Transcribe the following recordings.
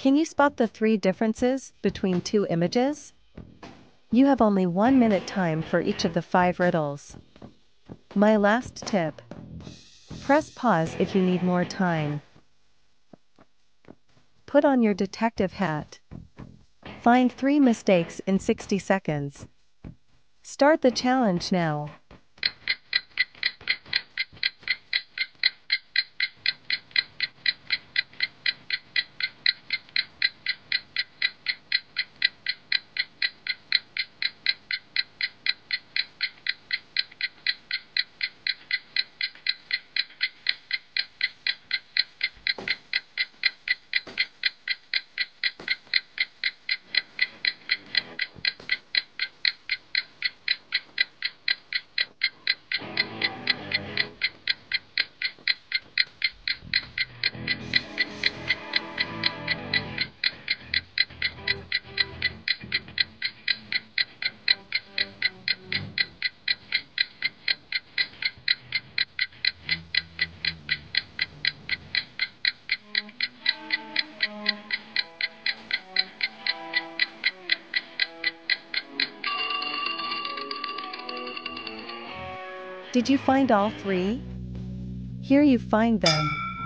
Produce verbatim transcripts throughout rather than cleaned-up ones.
Can you spot the three differences between two images? You have only one minute time for each of the five riddles. My last tip. Press pause if you need more time. Put on your detective hat. Find three mistakes in sixty seconds. Start the challenge now. Did you find all three? Here you find them.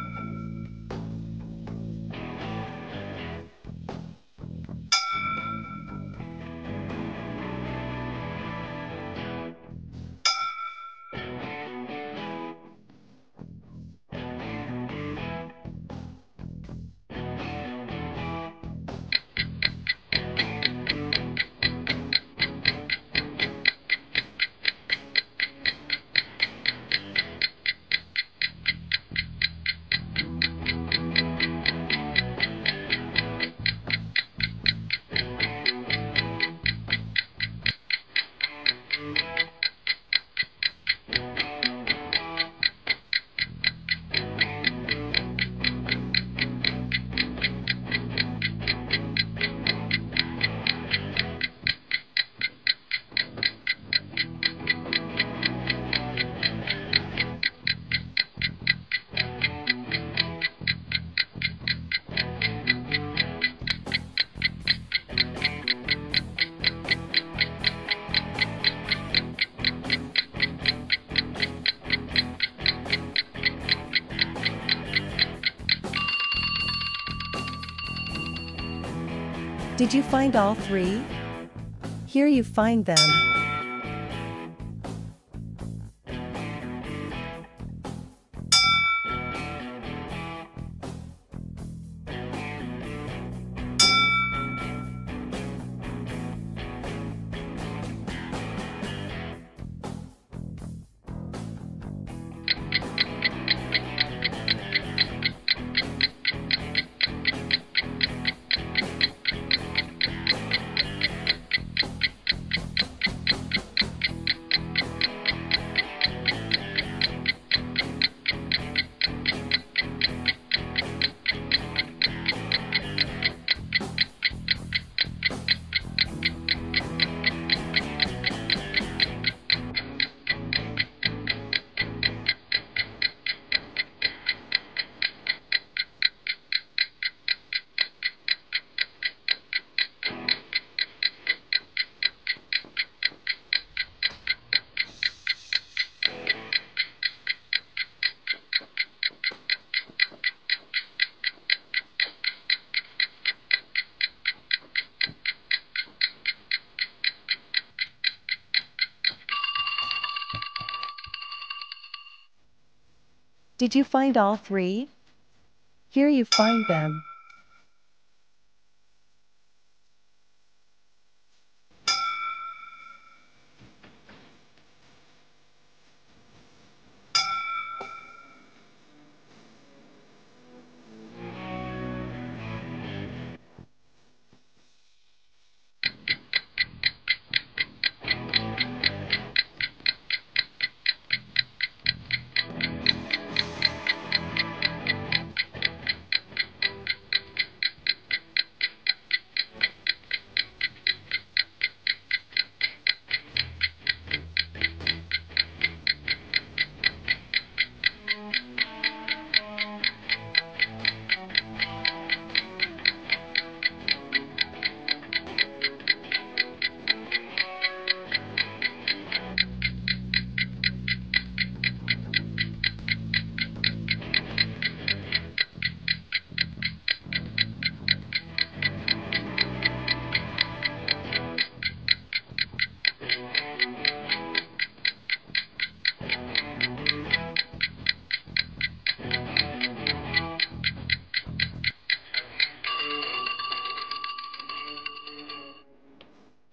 Did you find all three? Here you find them. Did you find all three? Here you find them.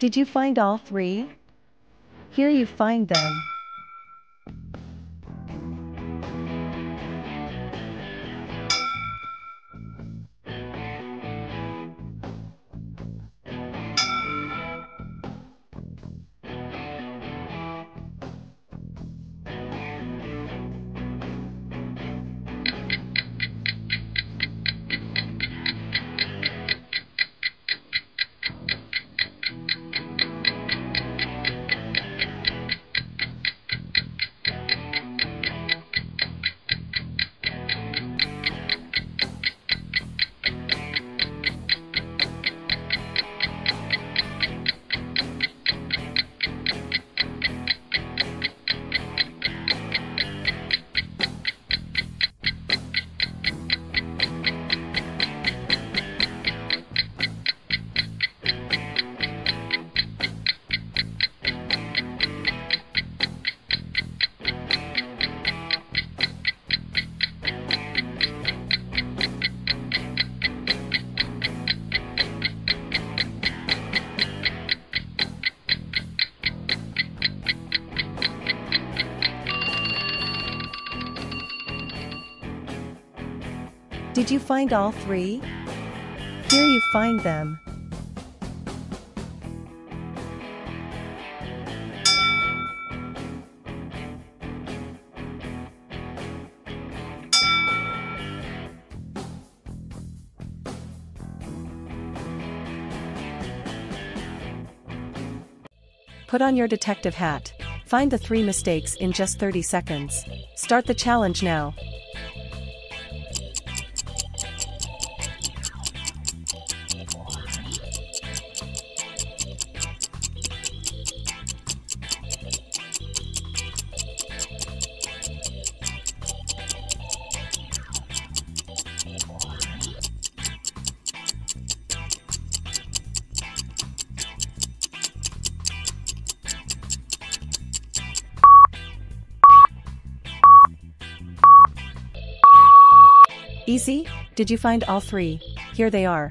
Did you find all three? Here you find them. Did you find all three? Here you find them. Put on your detective hat. Find the three mistakes in just thirty seconds. Start the challenge now. Easy? Did you find all three? Here they are.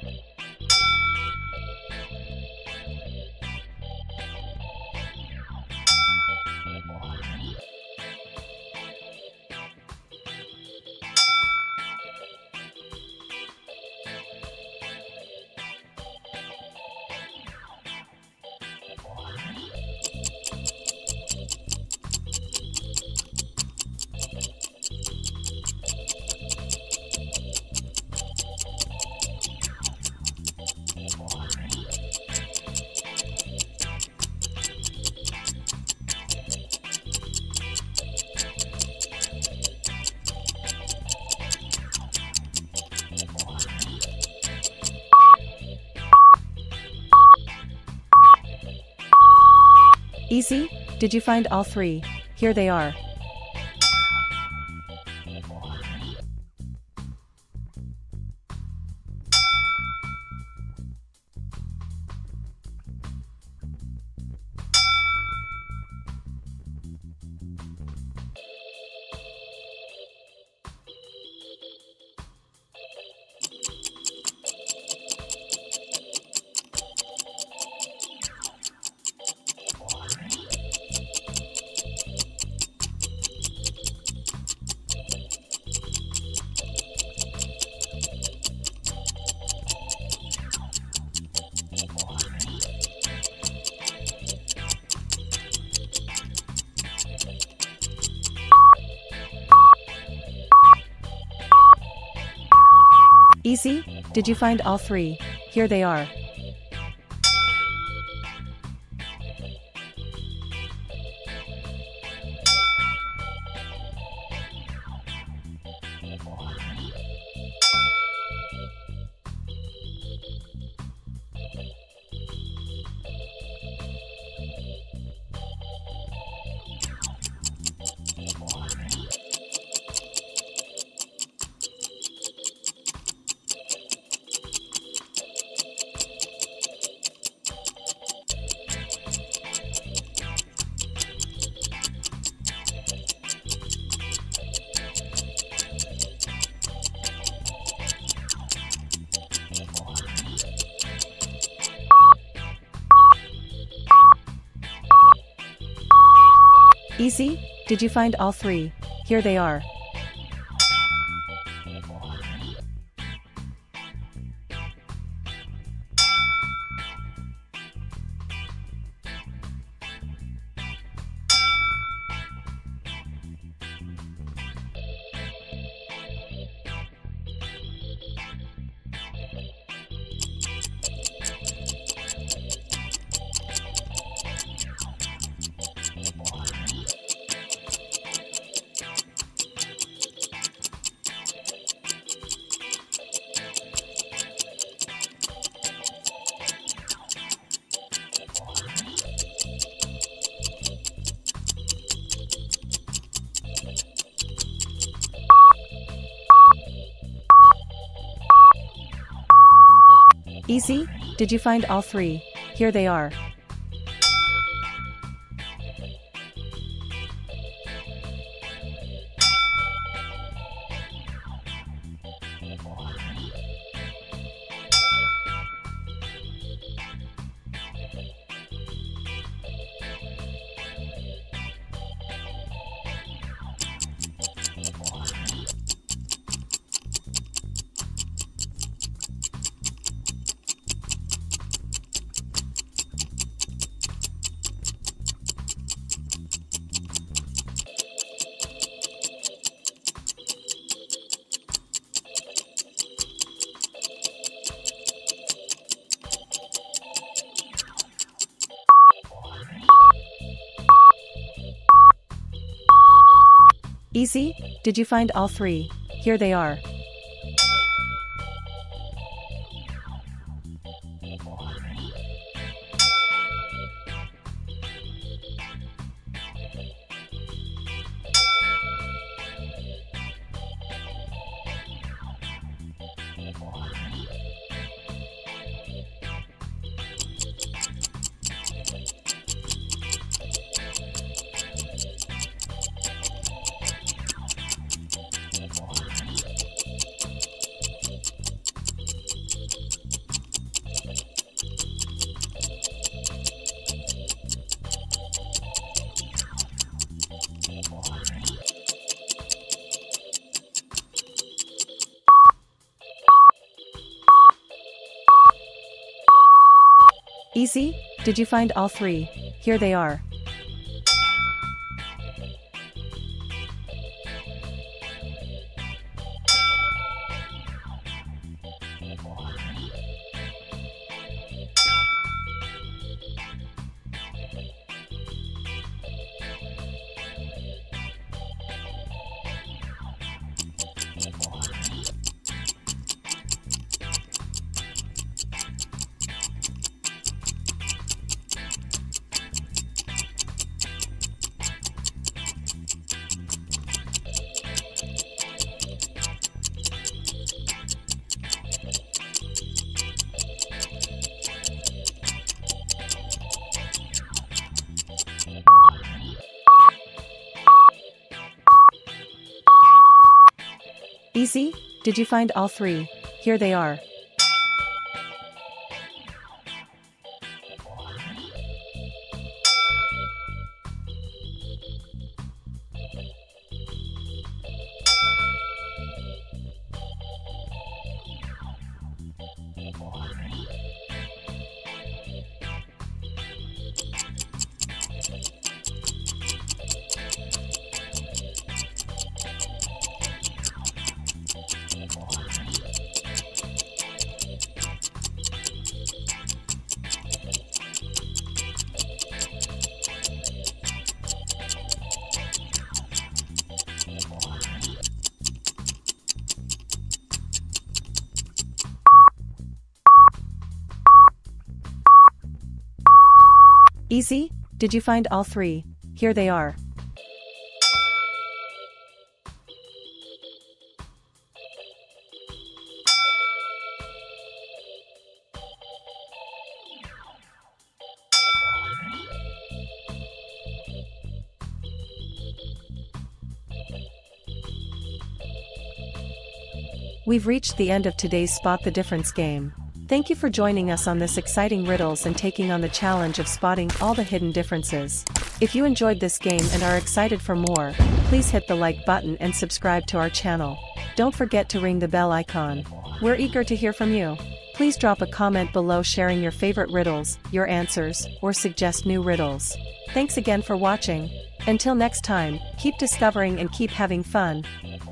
Easy? Did you find all three? Here they are. Easy? Did you find all three? Here they are. Easy? Did you find all three? Here they are. Easy? Did you find all three? Here they are. Easy? Did you find all three? Here they are. Easy? Did you find all three? Here they are. Easy? Did you find all three? Here they are. Easy? Did you find all three? Here they are. We've reached the end of today's Spot the Difference game. Thank you for joining us on this exciting riddles and taking on the challenge of spotting all the hidden differences. If you enjoyed this game and are excited for more, please hit the like button and subscribe to our channel. Don't forget to ring the bell icon. We're eager to hear from you. Please drop a comment below sharing your favorite riddles, your answers, or suggest new riddles. Thanks again for watching. Until next time, keep discovering and keep having fun.